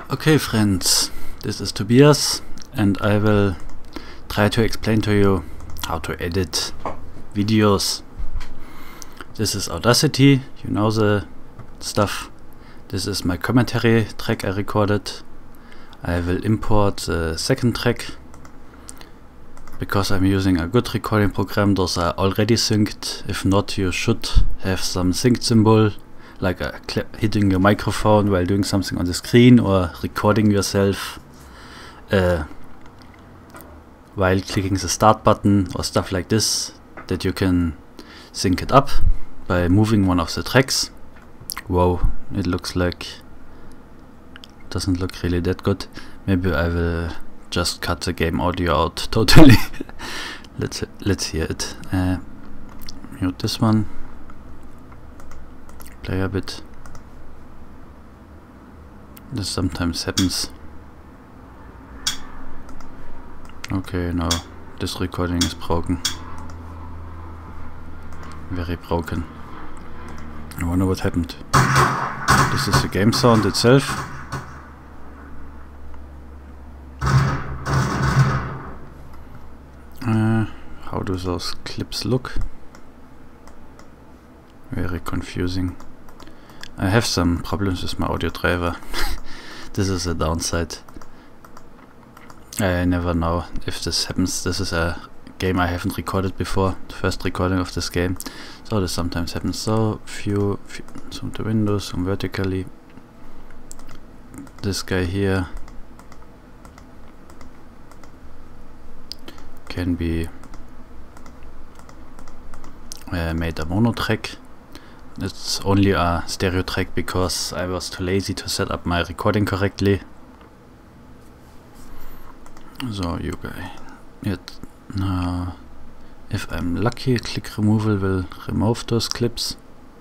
Okay friends, this is Tobias and I will try to explain to you how to edit videos. This is Audacity, you know the stuff. This is my commentary track I recorded. I will import the second track. Because I'm using a good recording program, those are already synced. If not, you should have some sync symbol, like hitting your microphone while doing something on the screen, or recording yourself while clicking the start button or stuff like this, that you can sync it up by moving one of the tracks. Wow, it looks like doesn't look really that good. Maybe I will just cut the game audio out totally. let's hear it. Mute this one. Play a bit. This sometimes happens. Okay, no, this recording is broken. Very broken. I wonder what happened. This is the game sound itself. How do those clips look? Very confusing. I have some problems with my audio driver. This is a downside. I never know if this happens. This is a game I haven't recorded before, the first recording of this game, so this sometimes happens. So zoom to windows, zoom vertically. This guy here can be made a mono track. It's only a stereo track because I was too lazy to set up my recording correctly. So you guys, if I'm lucky, click removal will remove those clips.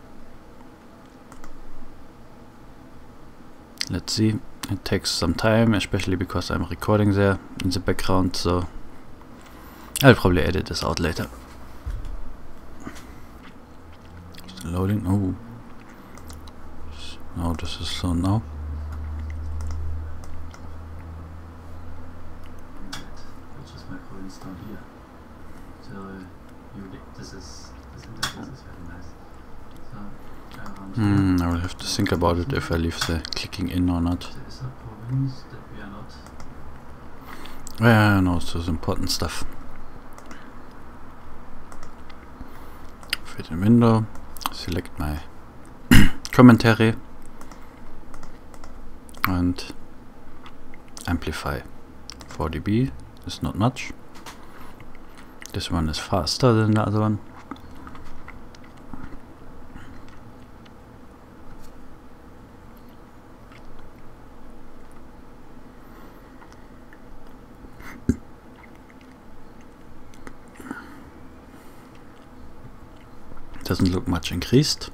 Let's see. It takes some time, especially because I'm recording there in the background, so I'll probably edit this out later. Still loading. Oh, no, this is slow now. Which is micro installed here. So this interface is very nice. So I will have to think about it if I leave the clicking in or not. there is a province that we are not. Yeah, no, so the important stuff. Fit in window, select my commentary and amplify. 4 dB is not much. This one is faster than the other one. Doesn't look much increased.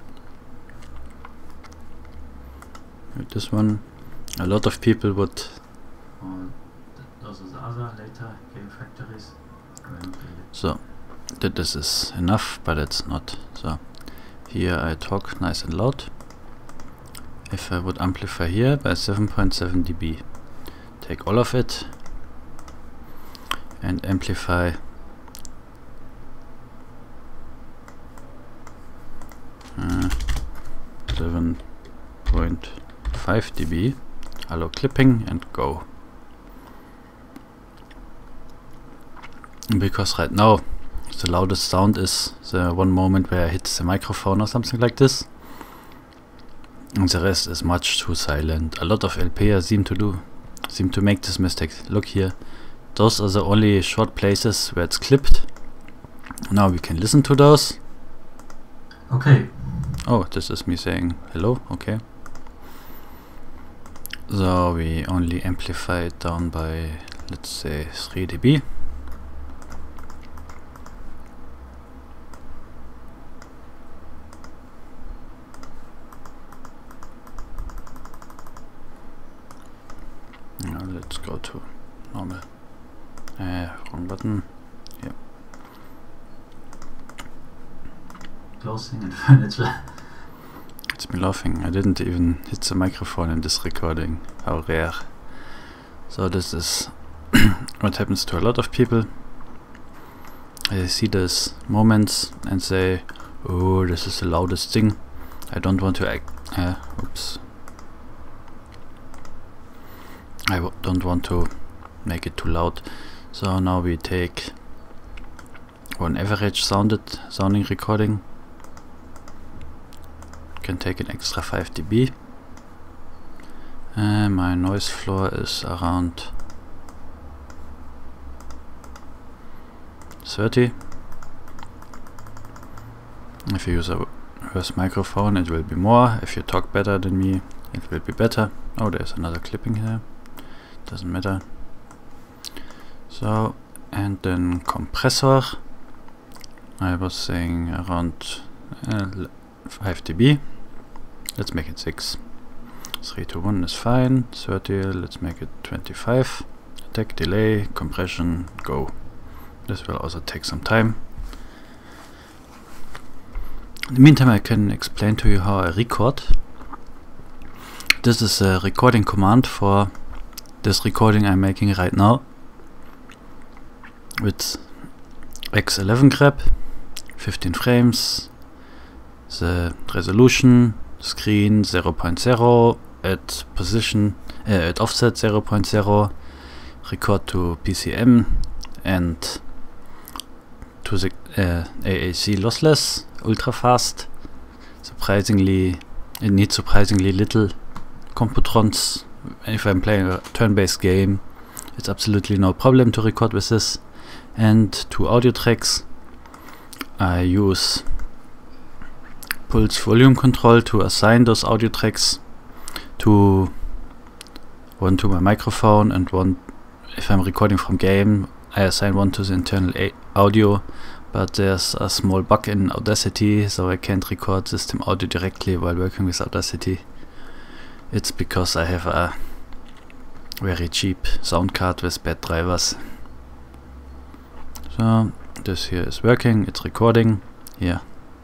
With this one, a lot of people would. Those are the other later game factories. So that this is enough, but it's not. So here I talk nice and loud. If I would amplify here by 7.7 dB, take all of it and amplify 7.5 dB, allow clipping and go. Because right now the loudest sound is the one moment where I hit the microphone or something like this, and the rest is much too silent. A lot of LPers seem to make this mistake. Look here, those are the only short places where it's clipped. Now we can listen to those. Okay. Oh, this is me saying hello. Okay. So we only amplify it down by, let's say, 3 dB. Now let's go to normal. Wrong button. Yeah. Clothing and furniture. It's me laughing. I didn't even hit the microphone in this recording. how rare. So this is what happens to a lot of people. They see these moments and say, oh, this is the loudest thing. I don't want to oops. Don't want to make it too loud. So now we take one average sounding recording. Can take an extra 5 dB. My noise floor is around 30. If you use a reverse microphone, it will be more. If you talk better than me, it will be better. Oh, there's another clipping here. Doesn't matter. So, and then compressor. I was saying around 5 dB. Let's make it 6. 3 to 1 is fine. 30, let's make it 25. Attack, delay, compression, go. This will also take some time. In the meantime, I can explain to you how I record. This is a recording command for this recording I'm making right now with X11 grep, 15 frames, the resolution, screen 0.0, at position, at offset 0.0, record to PCM and to the AAC lossless, ultra fast. Surprisingly, it needs surprisingly little computrons. If I'm playing a turn-based game, it's absolutely no problem to record with this. And 2 audio tracks. I use pulse volume control to assign those audio tracks to one to my microphone and one, if I'm recording from game, I assign one to the internal audio, but there's a small bug in Audacity, so I can't record system audio directly while working with Audacity. It's because I have a very cheap sound card with bad drivers. So this here is working, it's recording. Here,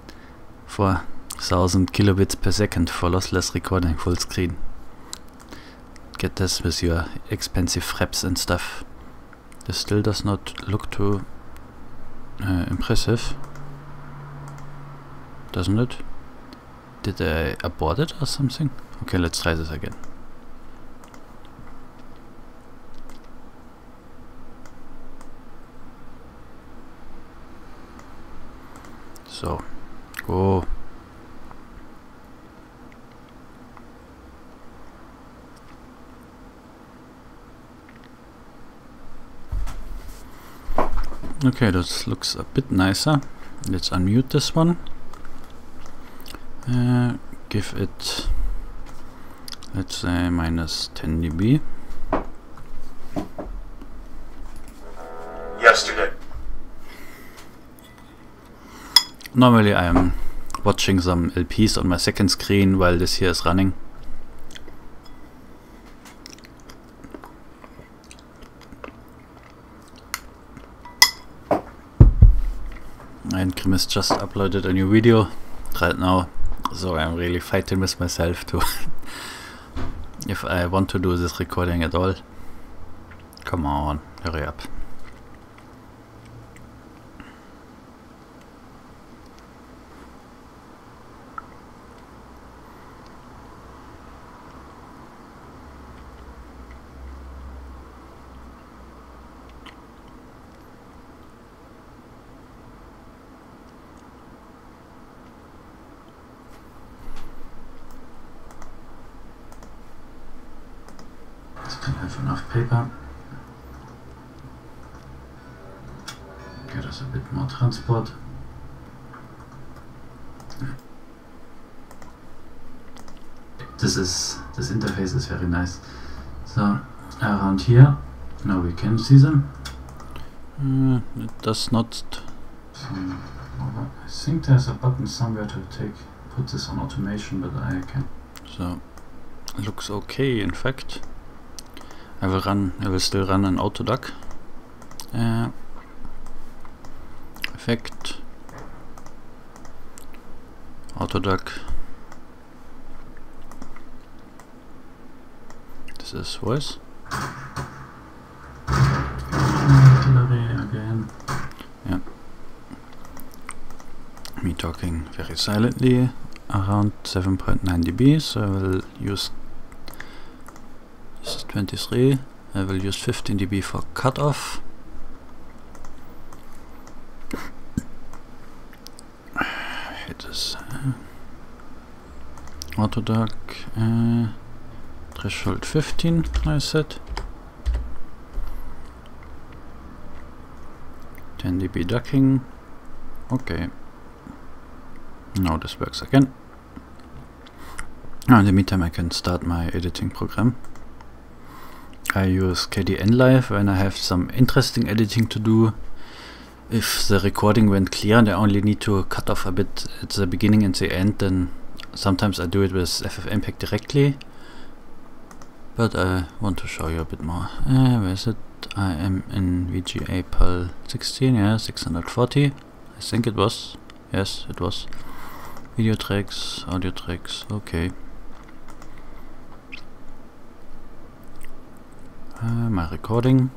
4000 kilobits per second for lossless recording, full screen. Get this with your expensive fraps and stuff. This still does not look too impressive, doesn't it? Did I abort it or something? Okay, let's try this again. So, go. Okay, this looks a bit nicer. Let's unmute this one. Give it, let's say, minus 10 dB. Yesterday. Normally I am watching some LPs on my second screen while this here is running. And Grimace just uploaded a new video right now, so I'm really fighting with myself to if I want to do this recording at all. Come on, hurry up. Can have enough paper. Get us a bit more transport. This interface is very nice. So around here, now we can see them. It does not. I think there's a button somewhere to put this on automation, but I can't. So looks okay. In fact, I will still run an Autoduck. Effect. Autoduck. Is this voice? Again. Yeah. Me talking very silently, around 7.9 dB, so I will use 23. I will use 15 dB for cutoff. Hit this auto duck. Threshold 15, I said. 10 dB ducking. Okay. Now this works again. In the meantime I can start my editing program. I use kdenlive when I have some interesting editing to do. If the recording went clear and I only need to cut off a bit at the beginning and the end, then sometimes I do it with FFmpeg directly. But I want to show you a bit more. Where is it? I am in VGA PAL 16, yeah, 640. I think it was. Yes, it was. Video tracks, audio tracks, okay. My recording.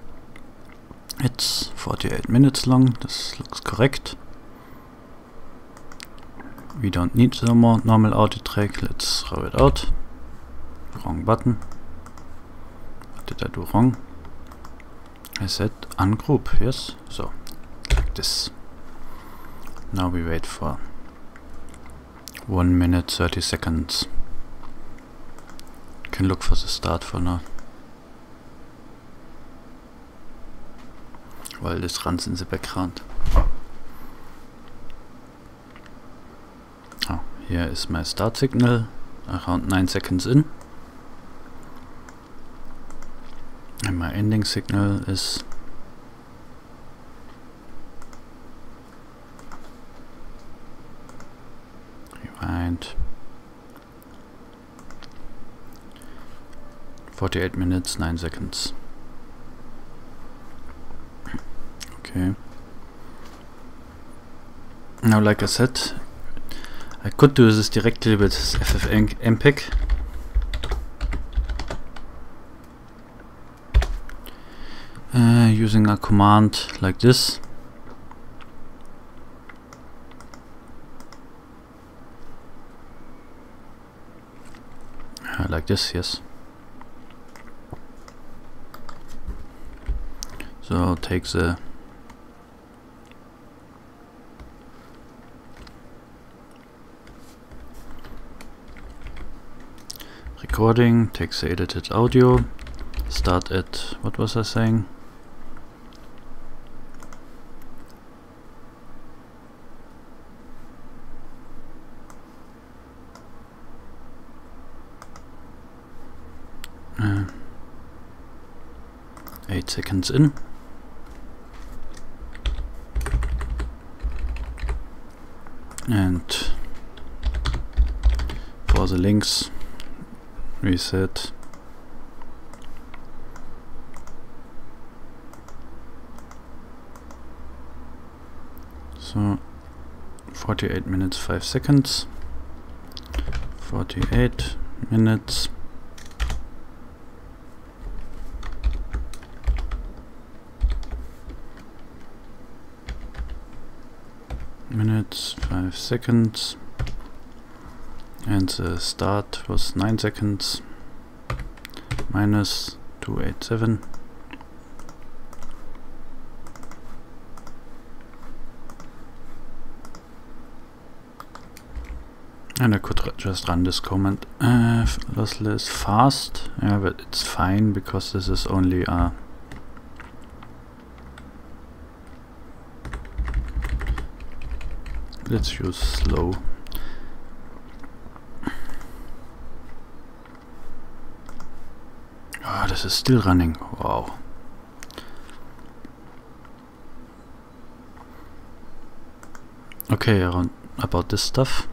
It's 48 minutes long, this looks correct. We don't need the more normal audio track, let's throw it out. Wrong button. What did I do wrong? I said ungroup, yes, so like this. Now we wait for 1 minute 30 seconds. Can look for the start for now. While this runs in the background. Oh, here is my start signal, around 9 seconds in. And my ending signal is rewind 48 minutes 9 seconds. Okay. Now, like I said, I could do this directly with FFmpeg. Using a command like this. Like this, yes. So I'll take the recording, take the edited audio, start at, what was I saying? Uh, 8 seconds in. And for the links, reset. So 48 minutes 5 seconds. 48 minutes. Minutes 5 seconds. And the start was 9 seconds, minus 287. And I could just run this command, lossless fast, yeah, but it's fine because this is only a let's use slow. Oh, this is still running. Wow. Okay, around about this stuff.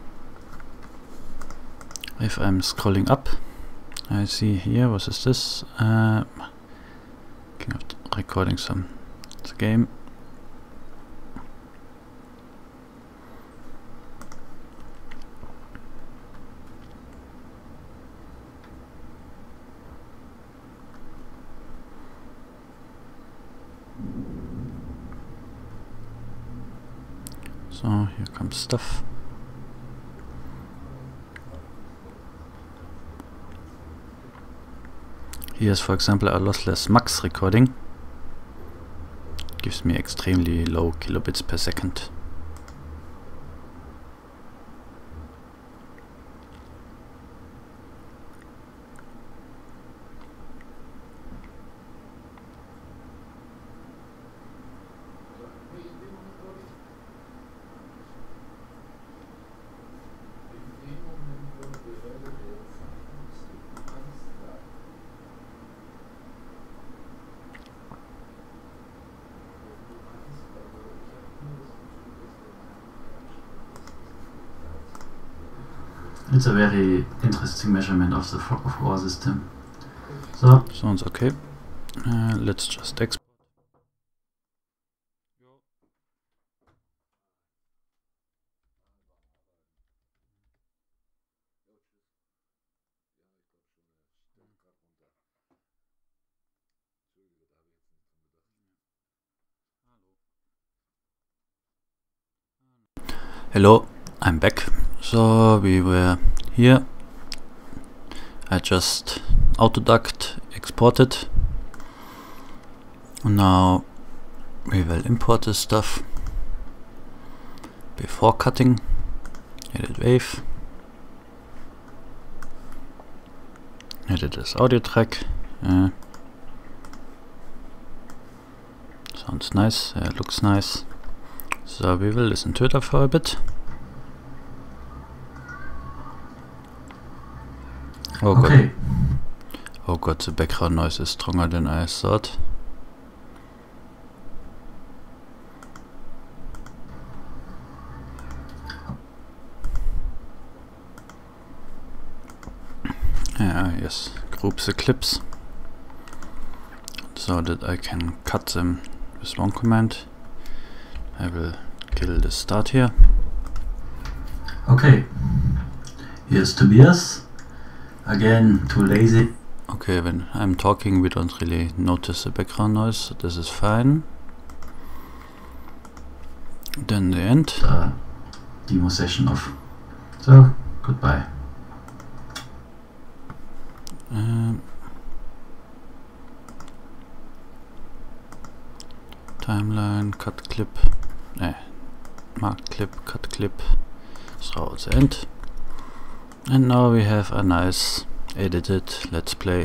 If I'm scrolling up, I see here, what is this? Recording some the game. So, here comes stuff. Here's, for example, a lossless max recording. Gives me extremely low kilobits per second. It's a very interesting measurement of the raw system. So sounds okay. Let's just export. Hello, I'm back. So we were here. I just autoduct exported. Now we will import this stuff before cutting. Edit wave. Edit this audio track. Sounds nice. Looks nice. So we will listen to it for a bit. Oh okay. God. Oh God, the background noise is stronger than I thought. Yes, group the clips so that I can cut them with one command. I will kill the start here. Okay, here's Tobias. Again, too lazy. Okay, when I'm talking we don't really notice the background noise, so this is fine. Then the end. Demo session off. So, goodbye. Timeline, cut clip, mark clip, cut clip, throw out the end. And now we have a nice edited let's play.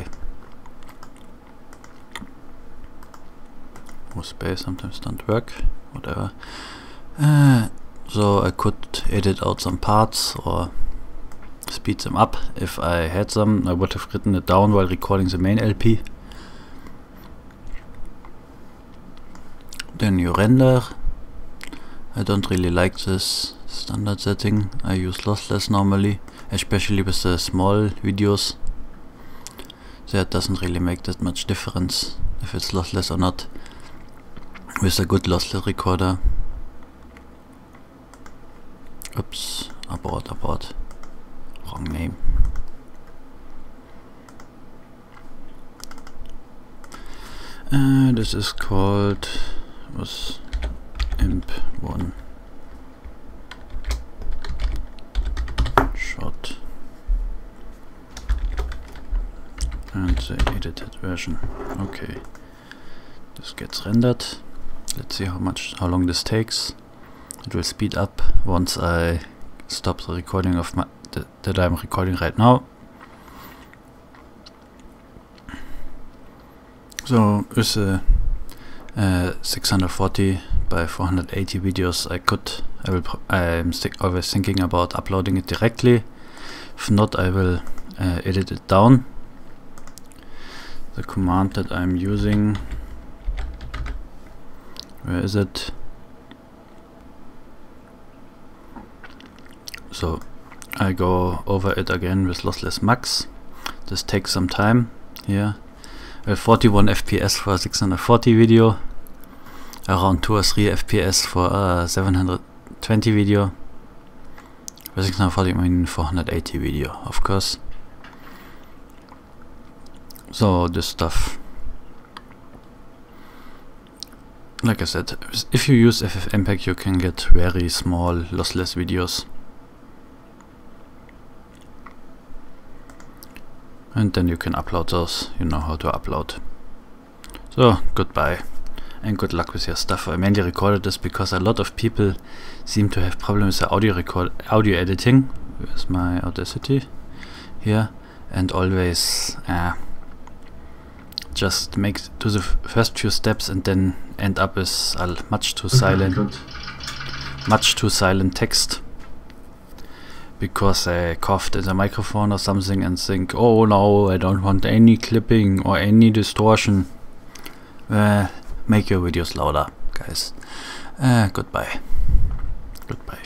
Oh, space sometimes don't work, whatever. So I could edit out some parts or speed them up. If I had them, I would have written it down while recording the main LP. Then you render. I don't really like this standard setting. I use lossless normally, especially with the small videos. That doesn't really make that much difference if it's lossless or not with a good lossless recorder. Oops, abort. Wrong name. This is called imp1 shot and the edited version. Okay, this gets rendered. Let's see how long this takes. It will speed up once I stop the recording of that I'm recording right now. So with a 640 by 480 videos, I'm always thinking about uploading it directly. If not, I will edit it down. The command that I'm using, where is it? So I go over it again with lossless max. This takes some time here. 41 FPS for a 640 video, around 2 or 3 FPS for a 720 video. For 640 I mean 480 video, of course. So this stuff like I said, if you use FFmpeg you can get very small lossless videos. And then you can upload those, you know how to upload. So, goodbye and good luck with your stuff. I mainly recorded this because a lot of people seem to have problems with audio editing. Where's my Audacity? Here. And always just make to the first few steps and then end up with a much too silent text, because I coughed in the microphone or something and think, oh no, I don't want any clipping or any distortion. Make your videos louder, guys. Goodbye.